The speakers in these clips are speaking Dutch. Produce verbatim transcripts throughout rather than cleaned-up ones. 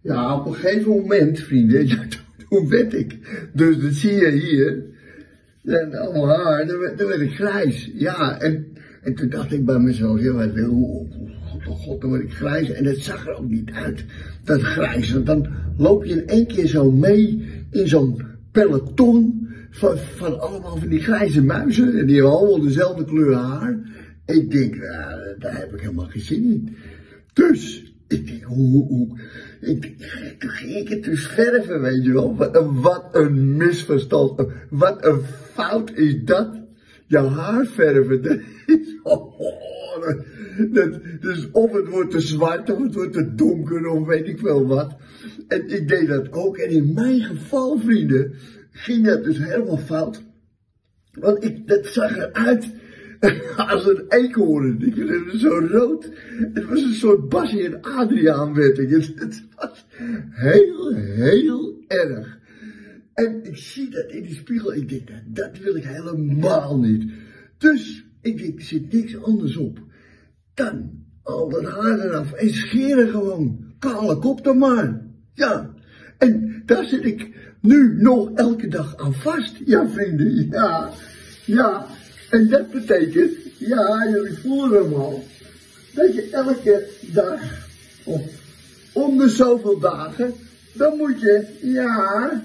Ja, op een gegeven moment, vrienden, ja, toen werd ik, dus dat zie je hier, en allemaal haar, dan werd, dan werd ik grijs. Ja, en, en toen dacht ik bij mezelf, ja, wat, oh, god, oh god, dan word ik grijs. En het zag er ook niet uit, dat grijs. Want dan loop je in één keer zo mee in zo'n peloton van, van allemaal van die grijze muizen. En die hebben allemaal dezelfde kleur haar. Ik denk, nou, daar heb ik helemaal geen zin in. Dus, ik denk, hoe, hoe, ik, toen ging ik het dus verven, weet je wel. Wat een, wat een misverstand, wat een fout is dat. Je haar verven, dat is, oh, oh, dat, dat, dus of het wordt te zwart, of het wordt te donker, of weet ik veel wat. En ik deed dat ook, en in mijn geval, vrienden, ging dat dus helemaal fout. Want ik, dat zag eruit als een eekhoorn. Ik vind het zo rood. Het was een soort Bassie en Adriaan werd ik. Het, het was heel, heel erg. En ik zie dat in die spiegel. Ik denk, dat, dat wil ik helemaal niet. Dus ik denk, er zit niks anders op. Dan al dat haar eraf en scheren gewoon. Kale kop dan maar. Ja. En daar zit ik nu nog elke dag aan vast. Ja, vrienden. Ja. Ja. En dat betekent, ja, jullie voelen hem al, dat je elke dag, of om de zoveel dagen, dan moet je, ja,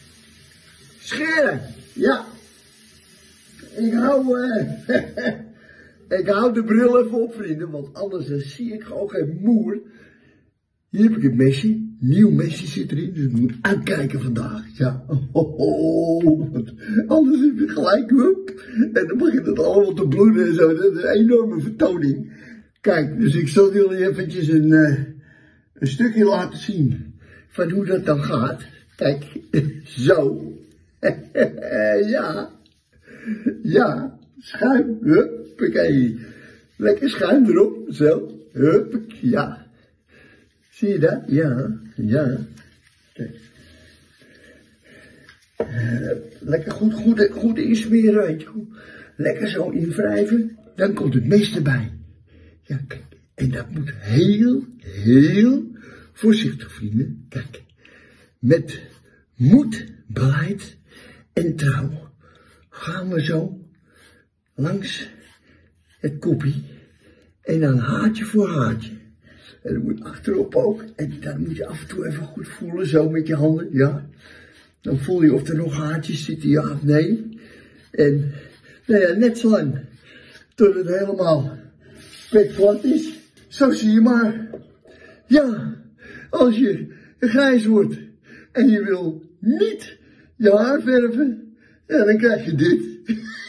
scheren. Ja. Ik hou, uh, ik hou de bril even op, vrienden, want anders dan zie ik gewoon geen moer. Hier heb ik het mesje. Nieuw mesje zit erin, dus ik moet uitkijken vandaag. Ja, oh, oh, oh. Anders heb je gelijk, hup. En dan begint het allemaal te bloeden en zo. Dat is een enorme vertoning. Kijk, dus ik zal jullie eventjes een, uh, een stukje laten zien van hoe dat dan gaat. Kijk, zo. Ja, ja, schuim, huppakee. Lekker schuim erop, zo, hup, ja. Zie je dat? Ja, ja. Kijk. Uh, lekker goed, goed, goed insmeren, weet je. Lekker zo invrijven. Dan komt het mes erbij. Ja, kijk. En dat moet heel, heel voorzichtig, vrienden. Kijk. Met moed, beleid en trouw gaan we zo langs het koppie. En dan haartje voor haartje. En dat moet achterop ook. En dan moet je af en toe even goed voelen, zo met je handen, ja. Dan voel je of er nog haartjes zitten, ja of nee. En, nou ja, net zo lang. Tot het helemaal spekglad is. Zo zie je maar. Ja, als je grijs wordt en je wil niet je haar verven, ja, dan krijg je dit.